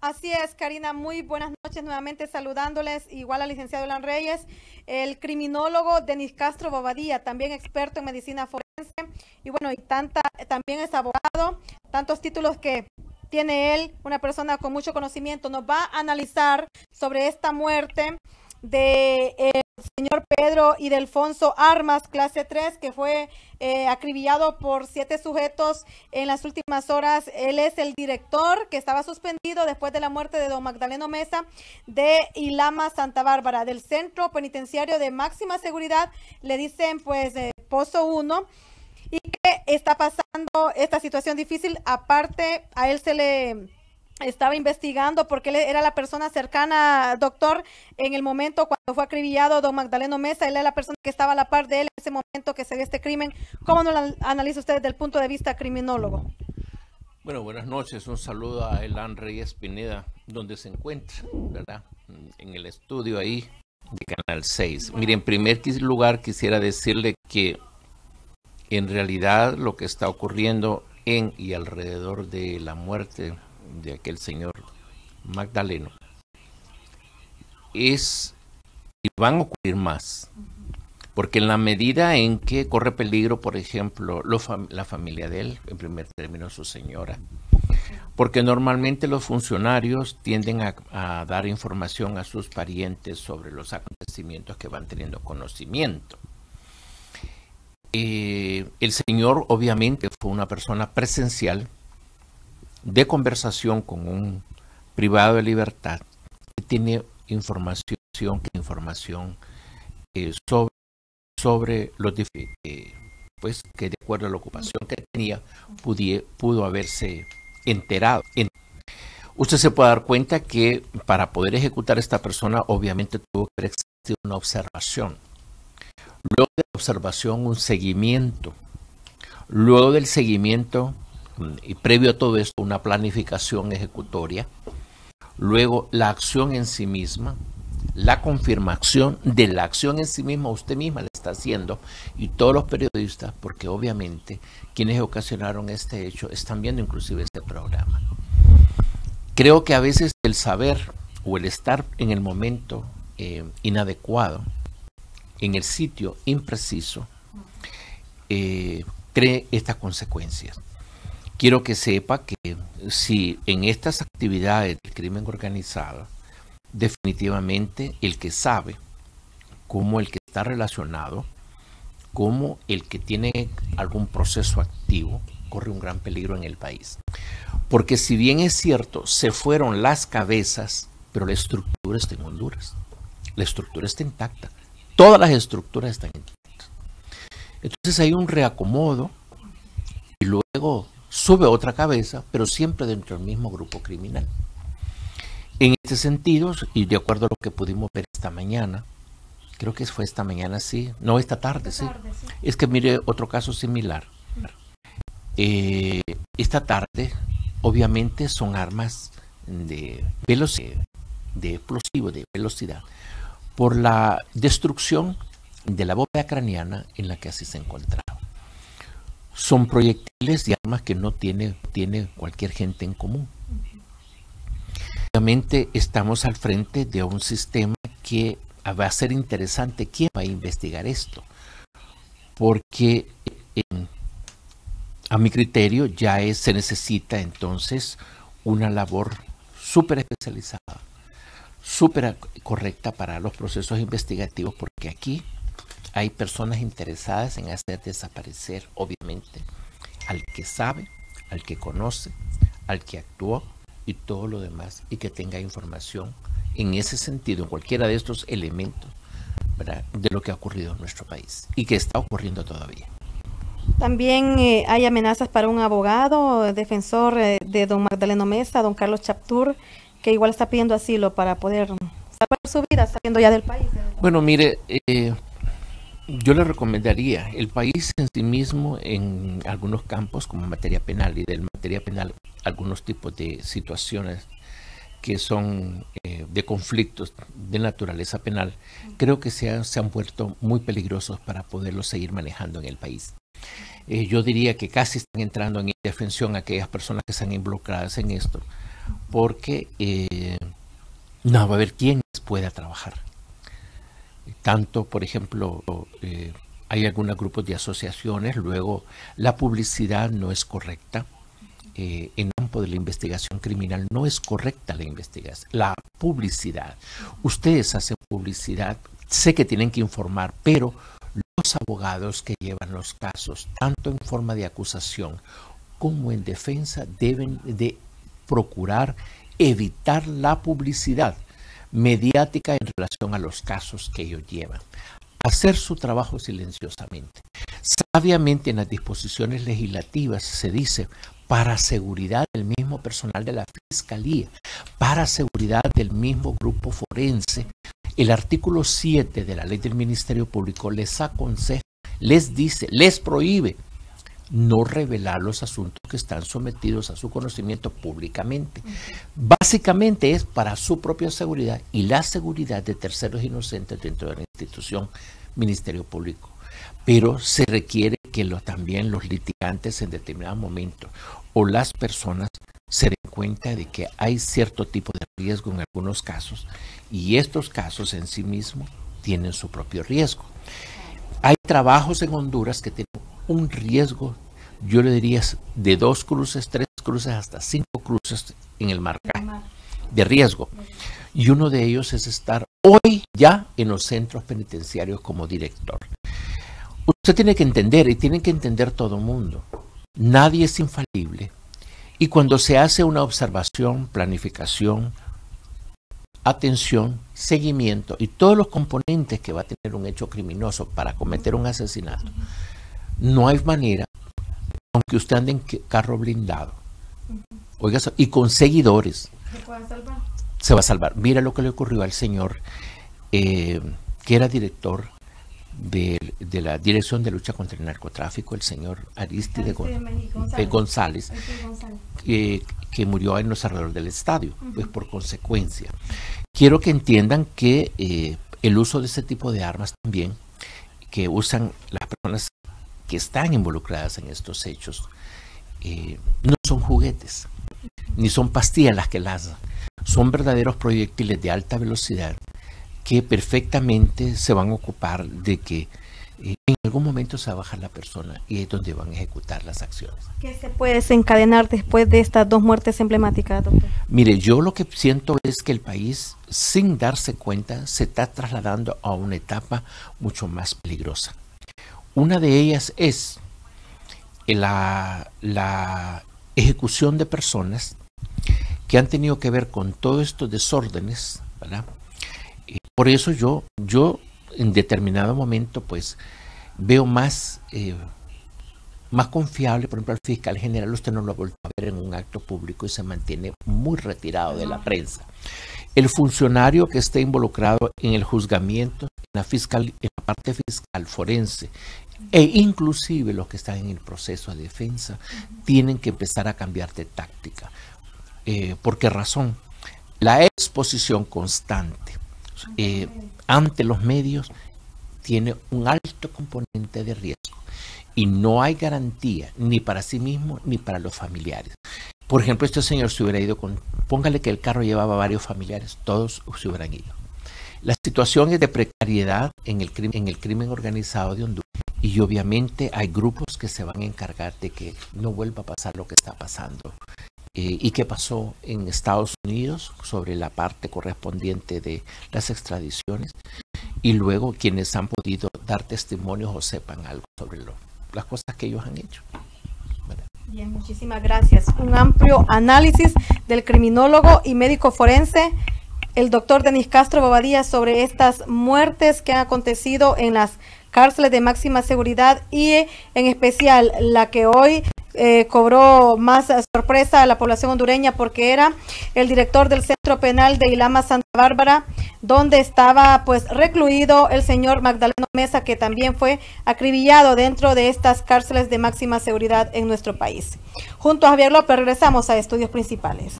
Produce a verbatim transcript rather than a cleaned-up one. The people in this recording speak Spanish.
Así es, Karina, muy buenas noches nuevamente saludándoles, igual al licenciado Elan Reyes, el criminólogo Denis Castro Bobadilla, también experto en medicina forense, y bueno, y tanta, también es abogado, tantos títulos que tiene él, una persona con mucho conocimiento, nos va a analizar sobre esta muerte de eh, señor Pedro Ildefonso Armas, clase tres, que fue eh, acribillado por siete sujetos en las últimas horas. Él es el director que estaba suspendido después de la muerte de don Magdaleno Mesa de Ilama Santa Bárbara, del Centro Penitenciario de Máxima Seguridad, le dicen pues eh, Pozo uno, y que está pasando esta situación difícil. Aparte, a él se le estaba investigando porque él era la persona cercana, doctor, en el momento cuando fue acribillado don Magdaleno Mesa. Él era la persona que estaba a la par de él en ese momento que se dio este crimen. ¿Cómo lo analiza usted desde el punto de vista criminólogo? Bueno, buenas noches. Un saludo a Elan Reyes Pineda, donde se encuentra, ¿verdad? En el estudio ahí de Canal seis. Mire, en primer lugar quisiera decirle que en realidad lo que está ocurriendo en y alrededor de la muerte de aquel señor Magdaleno es, y van a ocurrir más, porque en la medida en que corre peligro, por ejemplo, lo fam la familia de él, en primer término su señora, porque normalmente los funcionarios tienden a, a dar información a sus parientes sobre los acontecimientos que van teniendo conocimiento. Eh, el señor obviamente fue una persona presencial, de conversación con un privado de libertad, que tiene información, que información eh, sobre, sobre los eh, pues que de acuerdo a la ocupación que tenía pudie, pudo haberse enterado. Usted se puede dar cuenta que para poder ejecutar a esta persona obviamente tuvo que existir una observación, luego de la observación un seguimiento, luego del seguimiento y previo a todo esto una planificación ejecutoria, luego la acción en sí misma, la confirmación de la acción en sí misma, usted misma la está haciendo, y todos los periodistas, porque obviamente quienes ocasionaron este hecho están viendo inclusive este programa. Creo que a veces el saber o el estar en el momento eh, inadecuado, en el sitio impreciso, eh, trae estas consecuencias. Quiero que sepa que si en estas actividades del crimen organizado, definitivamente el que sabe, como el que está relacionado, como el que tiene algún proceso activo, corre un gran peligro en el país. Porque si bien es cierto, se fueron las cabezas, pero la estructura está en Honduras. La estructura está intacta. Todas las estructuras están intactas. Entonces hay un reacomodo y luego sube otra cabeza, pero siempre dentro del mismo grupo criminal. En este sentido, y de acuerdo a lo que pudimos ver esta mañana, creo que fue esta mañana, sí, no, esta tarde, esta sí. tarde sí. Es que mire otro caso similar. Eh, esta tarde, obviamente, son armas de velocidad, de explosivo, de velocidad, por la destrucción de la bóveda craneana en la que así se encontraba. Son proyectiles y armas que no tiene, tiene cualquier gente en común. Obviamente estamos al frente de un sistema que va a ser interesante quién va a investigar esto, porque en, a mi criterio ya es, se necesita entonces una labor súper especializada, súper correcta para los procesos investigativos, porque aquí hay personas interesadas en hacer desaparecer, obviamente, al que sabe, al que conoce, al que actuó y todo lo demás, y que tenga información en ese sentido, en cualquiera de estos elementos, ¿verdad?, de lo que ha ocurrido en nuestro país y que está ocurriendo todavía. También eh, hay amenazas para un abogado, defensor eh, de don Magdaleno Mesa, don Carlos Chaptur, que igual está pidiendo asilo para poder salvar su vida saliendo ya del país. Bueno, mire, eh, yo le recomendaría el país en sí mismo en algunos campos como materia penal, y de materia penal algunos tipos de situaciones que son eh, de conflictos de naturaleza penal, creo que se han, se han vuelto muy peligrosos para poderlos seguir manejando en el país. Eh, yo diría que casi están entrando en indefensión aquellas personas que están involucradas en esto, porque eh, no va a haber quién pueda trabajar. Tanto, por ejemplo, eh, hay algunos grupos de asociaciones, luego la publicidad no es correcta. Eh, en el campo de la investigación criminal no es correcta la investigación, la publicidad. Ustedes hacen publicidad, sé que tienen que informar, pero los abogados que llevan los casos, tanto en forma de acusación como en defensa, deben de procurar evitar la publicidad mediática en relación a los casos que ellos llevan. Hacer su trabajo silenciosamente. Sabiamente en las disposiciones legislativas se dice para seguridad del mismo personal de la Fiscalía, para seguridad del mismo grupo forense. El artículo siete de la ley del Ministerio Público les aconseja, les dice, les prohíbe no revelar los asuntos que están sometidos a su conocimiento públicamente. Básicamente es para su propia seguridad y la seguridad de terceros inocentes dentro de la institución Ministerio Público. Pero se requiere que lo, también los litigantes en determinado momento o las personas se den cuenta de que hay cierto tipo de riesgo en algunos casos y estos casos en sí mismos tienen su propio riesgo. Hay trabajos en Honduras que tienen un riesgo, yo le diría, de dos cruces, tres cruces, hasta cinco cruces en el marcaje de riesgo. Y uno de ellos es estar hoy ya en los centros penitenciarios como director. Usted tiene que entender, y tiene que entender todo el mundo, nadie es infalible. Y cuando se hace una observación, planificación, atención, seguimiento y todos los componentes que va a tener un hecho criminoso para cometer un asesinato, no hay manera, aunque usted ande en carro blindado, oiga, y con seguidores, ¿se puede salvar? Se va a salvar. Mira lo que le ocurrió al señor eh, que era director de, de la Dirección de Lucha contra el Narcotráfico, el señor Aristide González, González eh, que murió en los alrededores del estadio, uh-huh. Pues por consecuencia. Quiero que entiendan que eh, el uso de este tipo de armas también, que usan las personas que están involucradas en estos hechos, eh, no son juguetes, ni son pastillas las que lanzan, son verdaderos proyectiles de alta velocidad que perfectamente se van a ocupar de que eh, en algún momento se va a bajar la persona y es donde van a ejecutar las acciones. ¿Qué se puede desencadenar después de estas dos muertes emblemáticas, doctor? Mire, yo lo que siento es que el país, sin darse cuenta, se está trasladando a una etapa mucho más peligrosa. Una de ellas es la, la ejecución de personas que han tenido que ver con todos estos desórdenes, ¿verdad? Y por eso yo, yo en determinado momento pues veo más, eh, más confiable, por ejemplo, al fiscal general, usted no lo ha vuelto a ver en un acto público y se mantiene muy retirado de la prensa. El funcionario que esté involucrado en el juzgamiento, en la, fiscal, en la parte fiscal forense, e inclusive los que están en el proceso de defensa, tienen que empezar a cambiar de táctica. Eh, ¿Por qué razón? La exposición constante eh, ante los medios tiene un alto componente de riesgo y no hay garantía ni para sí mismo ni para los familiares. Por ejemplo, este señor se hubiera ido con, póngale que el carro llevaba varios familiares, todos se hubieran ido. La situación es de precariedad en el crimen, en el crimen organizado de Honduras y obviamente hay grupos que se van a encargar de que no vuelva a pasar lo que está pasando. Eh, y qué pasó en Estados Unidos sobre la parte correspondiente de las extradiciones y luego quienes han podido dar testimonios o sepan algo sobre lo, las cosas que ellos han hecho. ¿Verdad? Bien, muchísimas gracias. Un amplio análisis del criminólogo y médico forense, el doctor Denis Castro Bobadilla, sobre estas muertes que han acontecido en las cárceles de máxima seguridad y en especial la que hoy Eh, cobró más sorpresa a la población hondureña porque era el director del Centro Penal de Ilama Santa Bárbara, donde estaba pues recluido el señor Magdaleno Mesa, que también fue acribillado dentro de estas cárceles de máxima seguridad en nuestro país. Junto a Javier López regresamos a Estudios Principales.